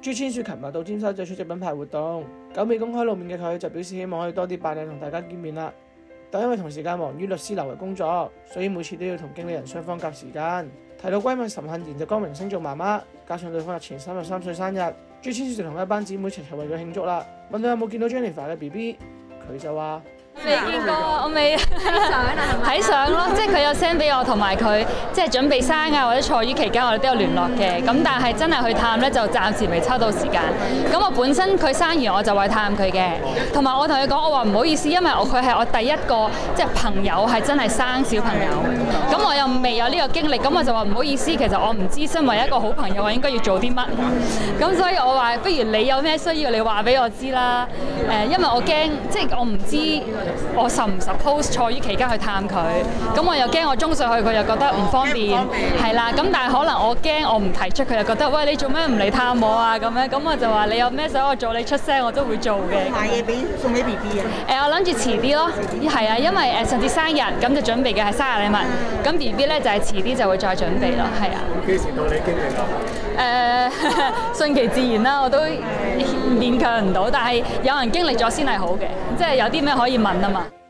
朱千雪琴日到尖沙咀出席品牌活動，久未公開露面嘅佢就表示希望可以多啲扮靚同大家見面啦。但因為同時間忙於律師樓嘅工作，所以每次都要同經理人雙方夾時間。提到閨蜜岑杏賢就剛榮升做媽媽，加上對方日前33歲生日，朱千雪就同一班姊妹齊齊為佢慶祝啦。問佢有冇見到 Jennifer 嘅 BB， 佢就話： 未見過，我未睇相咯，即係佢有 send 俾我，同埋佢即係準備生啊或者坐月期間，我哋都有聯絡嘅。咁但係真係去探咧，就暫時未抽到時間。咁我本身佢生完我就去探佢嘅，同埋我同佢講，我話唔好意思，因為佢係我第一個即係朋友係真係生小朋友，咁我又未有呢個經歷，咁我就話唔好意思，其實我唔知身為一個好朋友我應該要做啲乜，咁所以我話不如你有咩需要你話俾我知啦。因為我驚即係我唔知。我唔 suppose 坐於期間去探佢，咁我又驚我衝上去佢又覺得唔方便，係啦。咁但係可能我驚我唔提出佢又覺得喂你做咩唔嚟探我啊咁樣，咁我就話你有咩想我做你出聲我都會做嘅。 買嘢送俾 B B 啊？ 我諗住遲啲咯，係啊，因為上次生日咁就準備嘅係生日禮物，咁 B B 咧就係遲啲就會再準備咯，係啊。 幾時到你經歷啊？ 順其自然啦，我都勉強唔到，但係有人經歷咗先係好嘅，即係有啲咩可以問啊嘛。